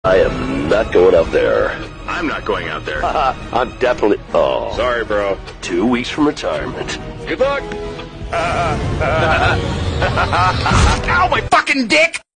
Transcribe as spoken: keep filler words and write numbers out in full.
I am not going out there. I'm not going out there. I'm definitely... Oh. Sorry, bro. Two weeks from retirement. Good luck. Ow, my fucking dick!